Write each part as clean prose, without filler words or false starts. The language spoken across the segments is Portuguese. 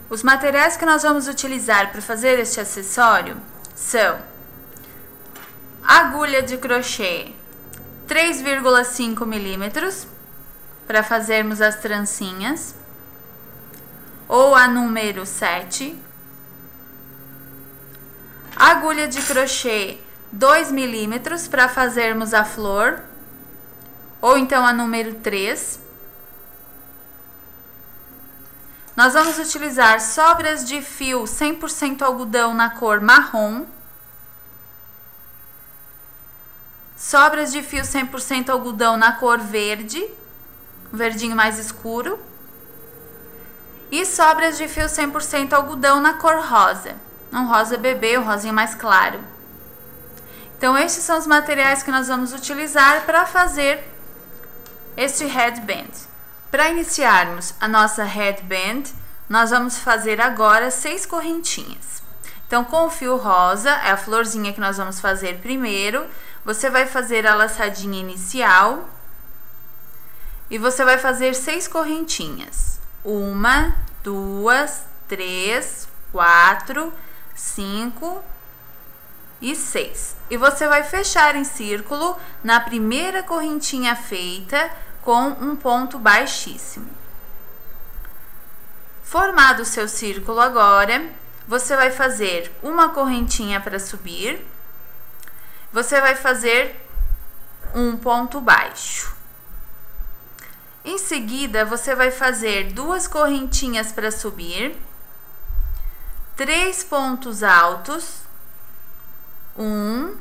Os materiais que nós vamos utilizar para fazer este acessório são agulha de crochê 3,5 milímetros para fazermos as trancinhas, ou a número 7, agulha de crochê 2 milímetros para fazermos a flor, ou então a número 3. Nós vamos utilizar sobras de fio 100% algodão na cor marrom, sobras de fio 100% algodão na cor verde, verdinho mais escuro, e sobras de fio 100% algodão na cor rosa, um rosa bebê, um rosinha mais claro. Então estes são os materiais que nós vamos utilizar para fazer este headband. Para iniciarmos a nossa headband, nós vamos fazer agora 6 correntinhas. Então, com o fio rosa, é a florzinha que nós vamos fazer primeiro, você vai fazer a laçadinha inicial e você vai fazer 6 correntinhas. 1, 2, 3, 4, 5 e 6. E você vai fechar em círculo na primeira correntinha feita com um ponto baixíssimo. Formado o seu círculo agora, você vai fazer uma correntinha para subir, você vai fazer um ponto baixo. Em seguida, você vai fazer 2 correntinhas para subir, 3 pontos altos, 1,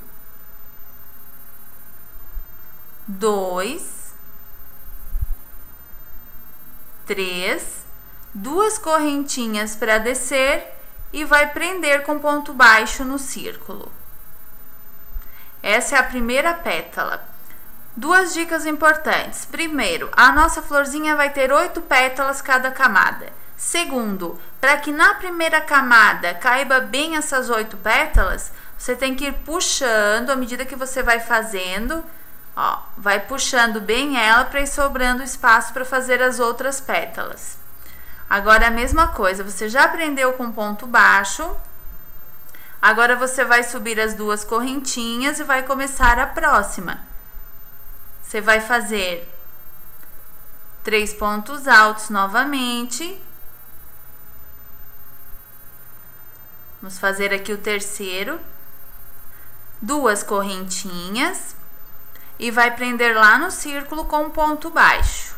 2, 3, 2 correntinhas para descer e vai prender com ponto baixo no círculo. Essa é a primeira pétala. 2 dicas importantes. Primeiro, a nossa florzinha vai ter 8 pétalas cada camada. Segundo, para que na primeira camada caiba bem essas 8 pétalas, você tem que ir puxando à medida que você vai fazendo, ó, vai puxando bem ela para ir sobrando espaço para fazer as outras pétalas. Agora a mesma coisa, você já prendeu com ponto baixo, agora você vai subir as 2 correntinhas e vai começar a próxima. Você vai fazer 3 pontos altos novamente. Vamos fazer aqui o terceiro. 2 correntinhas. E vai prender lá no círculo com um ponto baixo.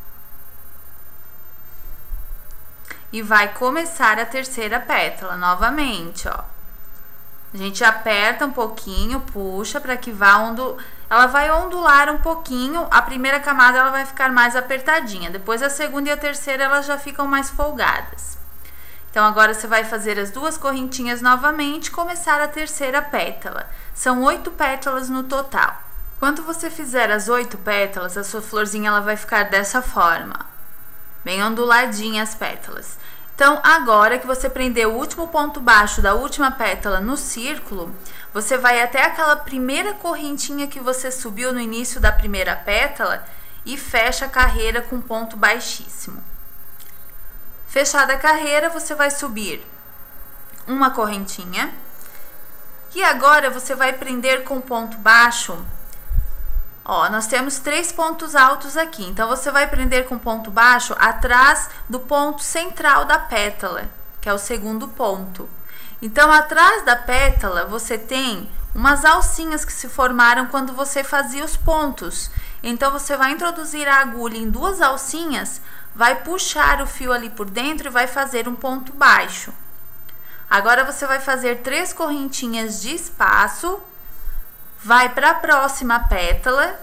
E vai começar a terceira pétala novamente, ó. A gente aperta um pouquinho, puxa para que vá ela vai ondular um pouquinho. A primeira camada ela vai ficar mais apertadinha, depois a segunda e a terceira elas já ficam mais folgadas. Então agora você vai fazer as 2 correntinhas novamente, começar a terceira pétala. São 8 pétalas no total. Quando você fizer as 8 pétalas, a sua florzinha ela vai ficar dessa forma, bem onduladinha as pétalas. Então, agora que você prendeu o último ponto baixo da última pétala no círculo, você vai até aquela primeira correntinha que você subiu no início da primeira pétala e fecha a carreira com ponto baixíssimo. Fechada a carreira, você vai subir uma correntinha e agora você vai prender com ponto baixo. Ó, nós temos 3 pontos altos aqui, então você vai prender com ponto baixo atrás do ponto central da pétala, que é o segundo ponto. Então, atrás da pétala, você tem umas alcinhas que se formaram quando você fazia os pontos. Então, você vai introduzir a agulha em 2 alcinhas, vai puxar o fio ali por dentro e vai fazer um ponto baixo. Agora, você vai fazer 3 correntinhas de espaço, vai para a próxima pétala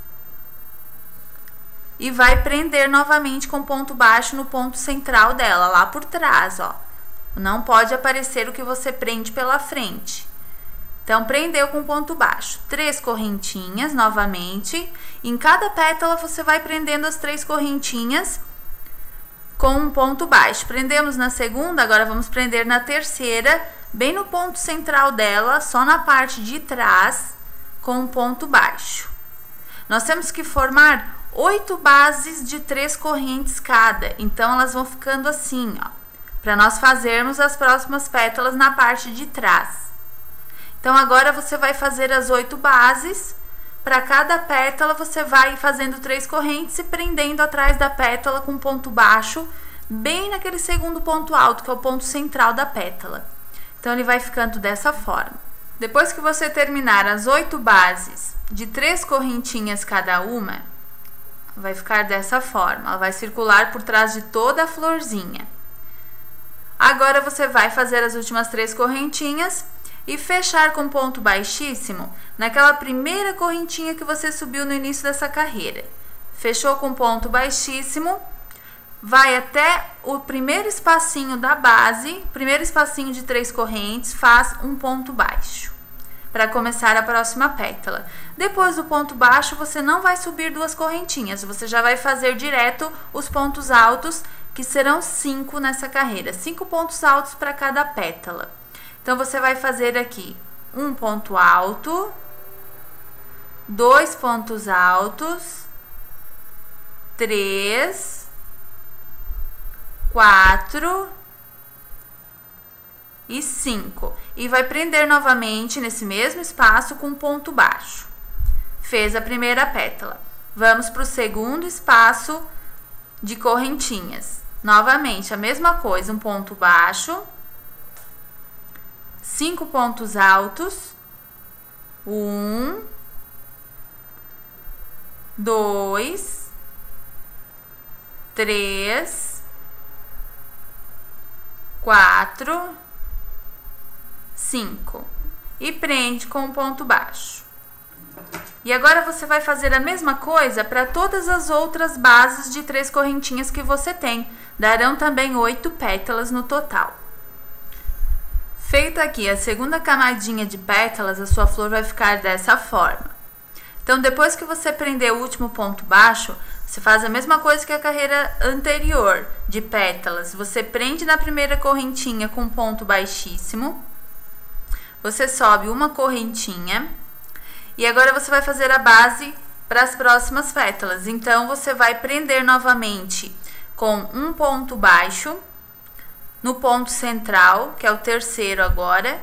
e vai prender novamente com ponto baixo no ponto central dela, lá por trás, ó. Não pode aparecer o que você prende pela frente. Então, prendeu com ponto baixo. 3 correntinhas novamente. Em cada pétala, você vai prendendo as 3 correntinhas com um ponto baixo. Prendemos na segunda, agora vamos prender na terceira, bem no ponto central dela, só na parte de trás, com um ponto baixo. Nós temos que formar 8 bases de 3 correntes cada, então elas vão ficando assim, ó. para nós fazermos as próximas pétalas na parte de trás. Então, agora você vai fazer as 8 bases. Para cada pétala, você vai fazendo 3 correntes e prendendo atrás da pétala com ponto baixo, bem naquele segundo ponto alto, que é o ponto central da pétala. Então, ele vai ficando dessa forma. Depois que você terminar as 8 bases de 3 correntinhas cada uma, vai ficar dessa forma. Ela vai circular por trás de toda a florzinha. Agora, você vai fazer as últimas 3 correntinhas e fechar com ponto baixíssimo naquela primeira correntinha que você subiu no início dessa carreira. Fechou com ponto baixíssimo, vai até o primeiro espacinho da base, primeiro espacinho de 3 correntes, faz um ponto baixo para começar a próxima pétala. Depois do ponto baixo, você não vai subir 2 correntinhas, você já vai fazer direto os pontos altos, que serão 5 nessa carreira, 5 pontos altos para cada pétala. Então, você vai fazer aqui um ponto alto, 2 pontos altos, 3, 4 e 5. E vai prender novamente nesse mesmo espaço com ponto baixo. Fez a primeira pétala. Vamos para o segundo espaço de correntinhas. Novamente, a mesma coisa, um ponto baixo, 5 pontos altos, 1, 2, 3, 4, 5 e prende com um ponto baixo. E agora você vai fazer a mesma coisa para todas as outras bases de 3 correntinhas que você tem. Darão também 8 pétalas no total. Feita aqui a segunda camadinha de pétalas, a sua flor vai ficar dessa forma. Então, depois que você prender o último ponto baixo, você faz a mesma coisa que a carreira anterior de pétalas. Você prende na primeira correntinha com ponto baixíssimo. Você sobe uma correntinha. E agora você vai fazer a base para as próximas pétalas. Então, você vai prender novamente com um ponto baixo no ponto central, que é o terceiro agora.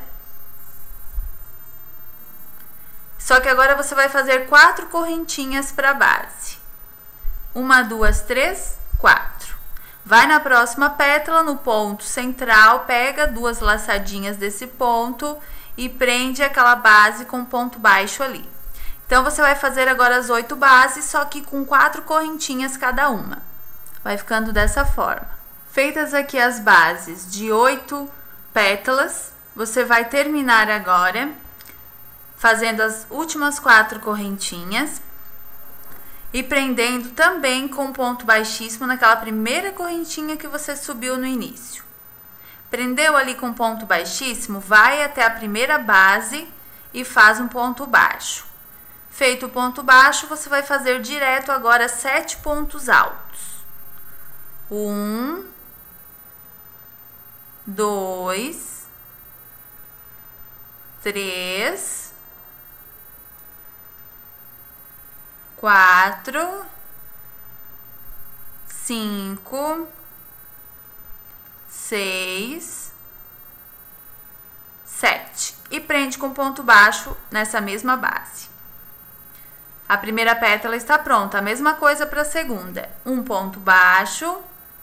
Só que agora você vai fazer 4 correntinhas para a base. 1, 2, 3, 4. Vai na próxima pétala, no ponto central, pega 2 laçadinhas desse ponto e prende aquela base com ponto baixo ali. Então, você vai fazer agora as 8 bases, só que com 4 correntinhas cada uma. Vai ficando dessa forma. Feitas aqui as bases de 8 pétalas, você vai terminar agora fazendo as últimas 4 correntinhas e prendendo também com ponto baixíssimo naquela primeira correntinha que você subiu no início. Prendeu ali com ponto baixíssimo, vai até a primeira base e faz um ponto baixo. Feito o ponto baixo, você vai fazer direto agora 7 pontos altos. 1, 2, 3, 4, 5, 6, 7 e prende com ponto baixo nessa mesma base. A primeira pétala está pronta, a mesma coisa para a segunda. Um ponto baixo,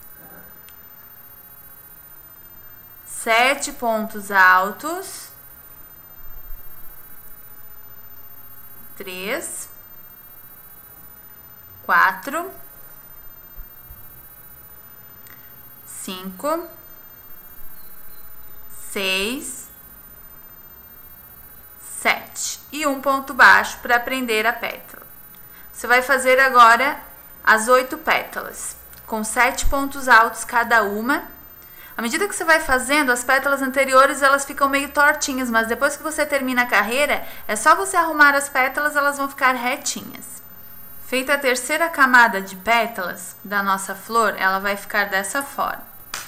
7 pontos altos, 3, 4, 5, 6, 7 e um ponto baixo para prender a pétala. Você vai fazer agora as 8 pétalas, com 7 pontos altos cada uma. À medida que você vai fazendo, as pétalas anteriores elas ficam meio tortinhas, mas depois que você termina a carreira, é só você arrumar as pétalas, elas vão ficar retinhas. Feita a terceira camada de pétalas da nossa flor, ela vai ficar dessa forma.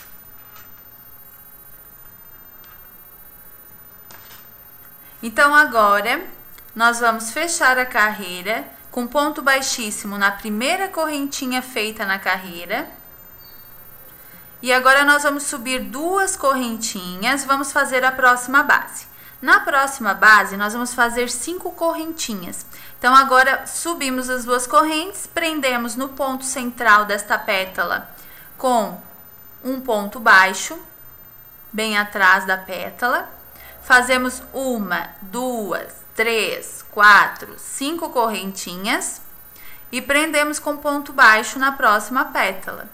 Então, agora, nós vamos fechar a carreira com ponto baixíssimo na primeira correntinha feita na carreira. E agora nós vamos subir 2 correntinhas, vamos fazer a próxima base. Na próxima base, nós vamos fazer 5 correntinhas. Então, agora subimos as 2 correntes, prendemos no ponto central desta pétala com um ponto baixo, bem atrás da pétala. Fazemos 1, 2, 3, 4, 5 correntinhas e prendemos com ponto baixo na próxima pétala.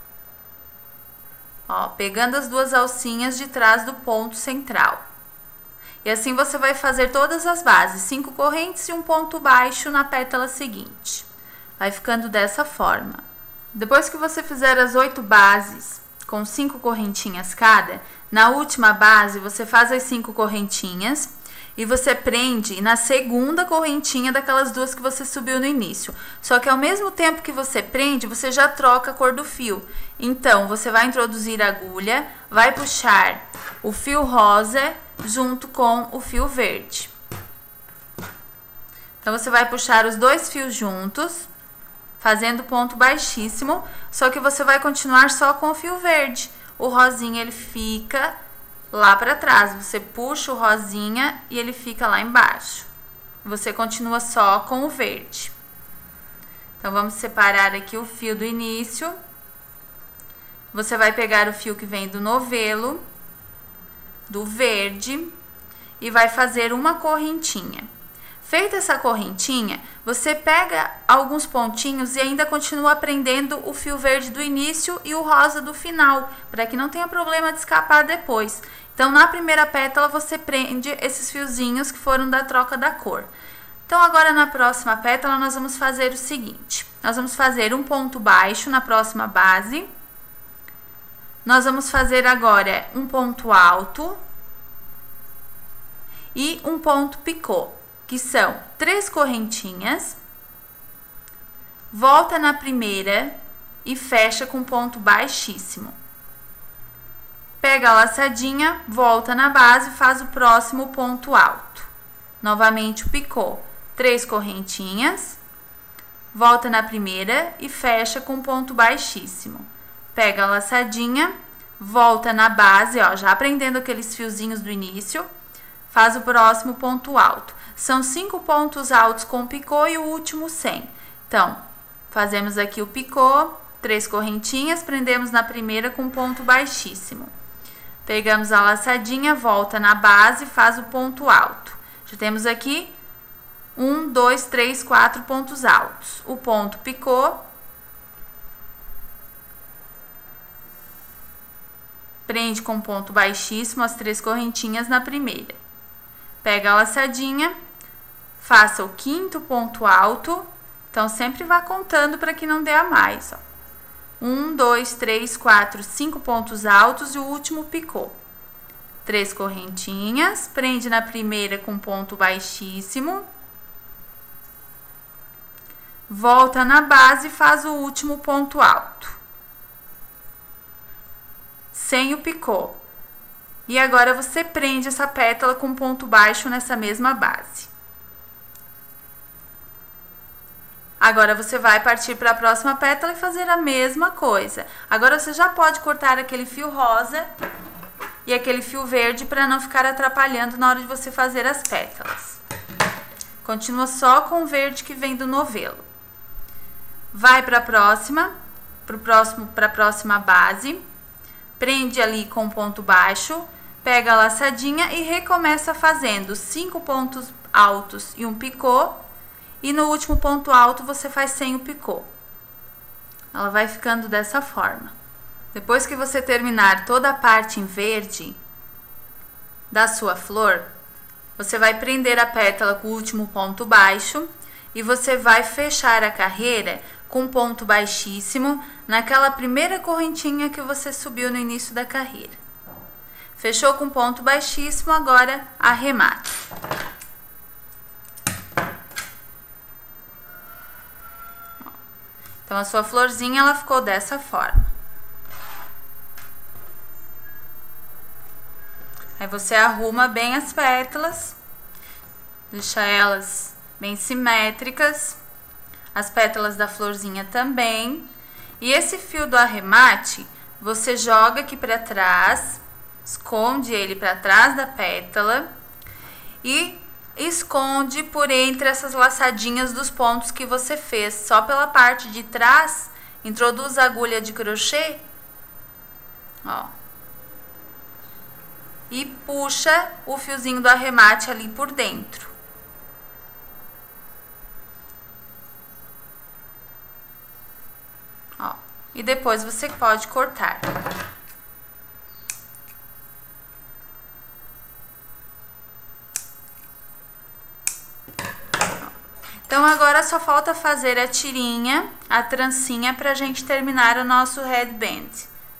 Ó, pegando as 2 alcinhas de trás do ponto central. E assim você vai fazer todas as bases, 5 correntes e um ponto baixo na pétala seguinte. Vai ficando dessa forma. Depois que você fizer as 8 bases com 5 correntinhas cada, na última base você faz as 5 correntinhas e você prende na segunda correntinha daquelas 2 que você subiu no início. Só que ao mesmo tempo que você prende, você já troca a cor do fio. Então, você vai introduzir a agulha, vai puxar o fio rosa junto com o fio verde. Então, você vai puxar os 2 fios juntos, fazendo ponto baixíssimo, só que você vai continuar só com o fio verde. O rosinha, ele fica lá para trás. Você puxa o rosinha e ele fica lá embaixo. Você continua só com o verde. Então, vamos separar aqui o fio do início. Você vai pegar o fio que vem do novelo, do verde, e vai fazer uma correntinha. Feita essa correntinha, você pega alguns pontinhos e ainda continua prendendo o fio verde do início e o rosa do final, para que não tenha problema de escapar depois. Então, na primeira pétala, você prende esses fiozinhos que foram da troca da cor. Então, agora na próxima pétala, nós vamos fazer o seguinte. Nós vamos fazer um ponto baixo na próxima base. Nós vamos fazer agora um ponto alto e um ponto picô, que são 3 correntinhas, volta na primeira e fecha com ponto baixíssimo. Pega a laçadinha, volta na base e faz o próximo ponto alto. Novamente o picô, 3 correntinhas, volta na primeira e fecha com ponto baixíssimo. Pega a laçadinha, volta na base, ó, já prendendo aqueles fiozinhos do início, faz o próximo ponto alto. São 5 pontos altos com picô e o último sem. Então, fazemos aqui o picô, 3 correntinhas, prendemos na primeira com ponto baixíssimo. Pegamos a laçadinha, volta na base, faz o ponto alto. Já temos aqui 1, 2, 3, 4 pontos altos. O ponto picô, prende com ponto baixíssimo as 3 correntinhas na primeira. Pega a laçadinha, faça o 5º ponto alto. Então, sempre vá contando para que não dê a mais, ó. 1, 2, 3, 4, 5 pontos altos e o último picô. 3 correntinhas, prende na primeira com ponto baixíssimo. Volta na base e faz o último ponto alto. Sem o picô. E agora você prende essa pétala com ponto baixo nessa mesma base. Agora você vai partir para a próxima pétala e fazer a mesma coisa. Agora você já pode cortar aquele fio rosa e aquele fio verde para não ficar atrapalhando na hora de você fazer as pétalas. Continua só com o verde que vem do novelo. Vai para a próxima, para a próxima base. Prende ali com ponto baixo, pega a laçadinha e recomeça fazendo 5 pontos altos e um picô. E no último ponto alto você faz sem o picô. Ela vai ficando dessa forma. Depois que você terminar toda a parte em verde da sua flor, você vai prender a pétala com o último ponto baixo e você vai fechar a carreira com ponto baixíssimo naquela primeira correntinha que você subiu no início da carreira. Fechou com ponto baixíssimo, agora arremata. Então, a sua florzinha, ela ficou dessa forma. Aí, você arruma bem as pétalas, deixa elas bem simétricas, as pétalas da florzinha também. E esse fio do arremate, você joga aqui pra trás, esconde ele pra trás da pétala e esconde por entre essas laçadinhas dos pontos que você fez. Só pela parte de trás, introduz a agulha de crochê, ó, e puxa o fiozinho do arremate ali por dentro. Ó, e depois você pode cortar. Então, agora só falta fazer a tirinha, a trancinha, pra gente terminar o nosso headband.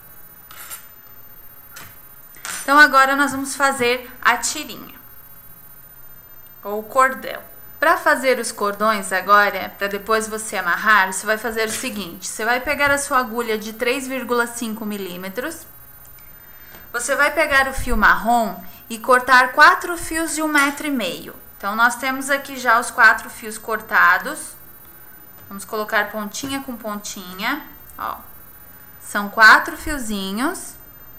Então, agora nós vamos fazer a tirinha, ou o cordão. Para fazer os cordões agora, para depois você amarrar, você vai fazer o seguinte: você vai pegar a sua agulha de 3,5 milímetros, você vai pegar o fio marrom e cortar 4 fios de 1,5 m. Então, nós temos aqui já os 4 fios cortados. Vamos colocar pontinha com pontinha, ó. São 4 fiozinhos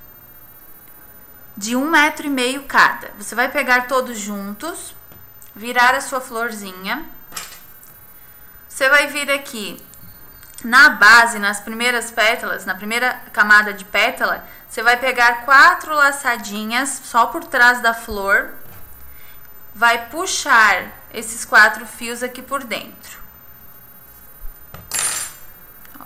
de 1,5 m cada. Você vai pegar todos juntos, virar a sua florzinha. Você vai vir aqui na base, nas primeiras pétalas, na primeira camada de pétala, você vai pegar 4 laçadinhas só por trás da flor. Vai puxar esses 4 fios aqui por dentro. Ó.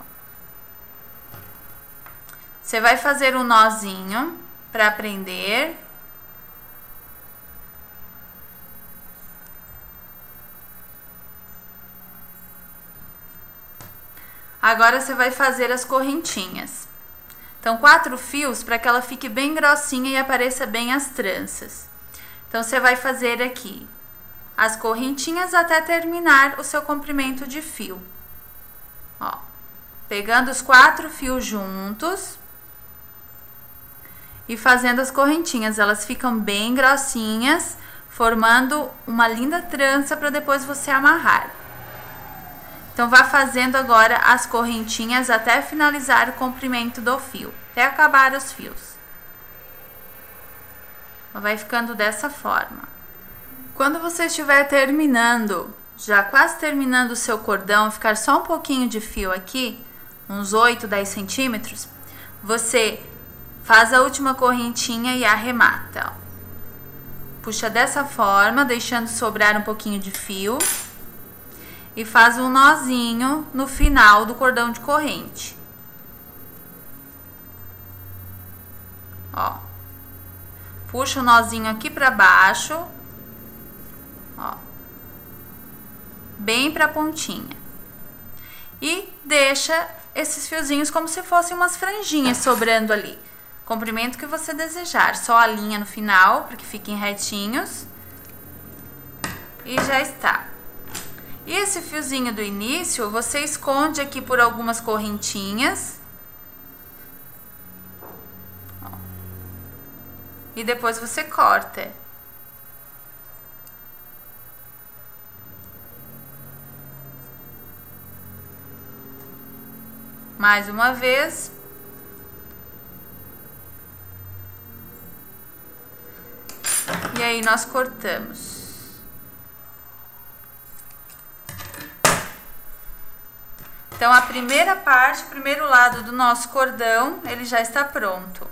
Você vai fazer um nozinho para prender. Agora você vai fazer as correntinhas. Então, 4 fios para que ela fique bem grossinha e apareça bem as tranças. Então, você vai fazer aqui as correntinhas até terminar o seu comprimento de fio. Ó, pegando os 4 fios juntos e fazendo as correntinhas. Elas ficam bem grossinhas, formando uma linda trança para depois você amarrar. Então, vá fazendo agora as correntinhas até finalizar o comprimento do fio, até acabar os fios. Vai ficando dessa forma. Quando você estiver terminando, já quase terminando o seu cordão, ficar só um pouquinho de fio aqui, uns 8, 10 centímetros, você faz a última correntinha e arremata, ó. Puxa dessa forma, deixando sobrar um pouquinho de fio. E faz um nozinho no final do cordão de corrente. Ó. Puxa o nozinho aqui pra baixo, ó, bem pra pontinha. E deixa esses fiozinhos como se fossem umas franjinhas sobrando ali. Comprimento que você desejar, só a linha no final, para que fiquem retinhos. E já está. E esse fiozinho do início, você esconde aqui por algumas correntinhas. E depois você corta. Mais uma vez. E aí nós cortamos. Então, a primeira parte, o primeiro lado do nosso cordão, ele já está pronto.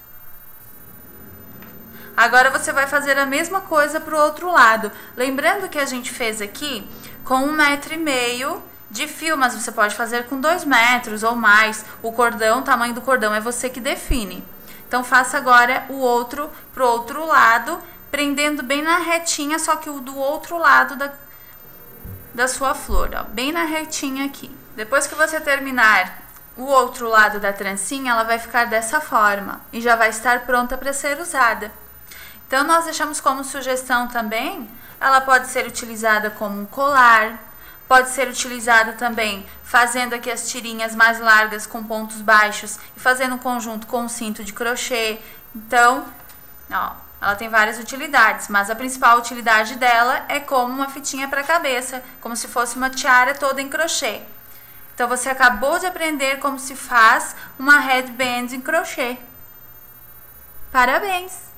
Agora, você vai fazer a mesma coisa para o outro lado. Lembrando que a gente fez aqui com 1,5 m de fio, mas você pode fazer com 2 metros ou mais. O cordão, o tamanho do cordão é você que define. Então, faça agora o outro para o outro lado, prendendo bem na retinha, só que o do outro lado da sua flor, ó, bem na retinha aqui. Depois que você terminar o outro lado da trancinha, ela vai ficar dessa forma e já vai estar pronta para ser usada. Então, nós deixamos como sugestão também, ela pode ser utilizada como um colar, pode ser utilizada também fazendo aqui as tirinhas mais largas com pontos baixos e fazendo um conjunto com um cinto de crochê. Então, ó, ela tem várias utilidades, mas a principal utilidade dela é como uma fitinha para a cabeça, como se fosse uma tiara toda em crochê. Então, você acabou de aprender como se faz uma headband em crochê. Parabéns!